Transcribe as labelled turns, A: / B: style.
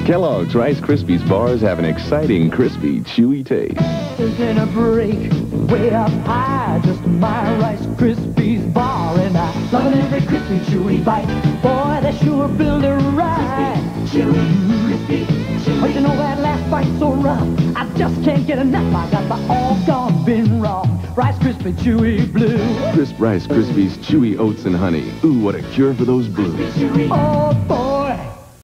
A: Kellogg's Rice Krispies bars have an exciting, crispy, chewy taste.
B: Taking a break way up high, just my Rice Krispies bar, and I loving every crispy, chewy bite. Boy, they sure build a ride. Chewy, crispy, chewy. But you know that last bite's so rough, I just can't get enough. I got my all gone been wrong. Rice Krispie, chewy blue.
A: Crisp Rice Krispies, chewy oats and honey. Ooh, what a cure for those blues.
B: Oh boy.